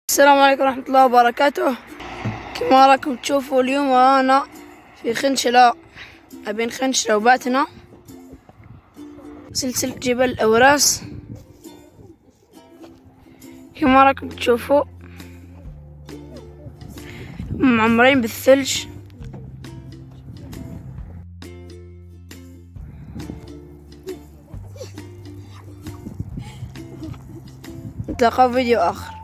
السلام عليكم ورحمة الله وبركاته. كما راكم تشوفوا اليوم أنا في خنشلة بين خنشلة وباتنا، سلسلة جبل الأوراس. كما راكم تشوفوا معمرين بالثلج. نتلاقاو في فيديو آخر.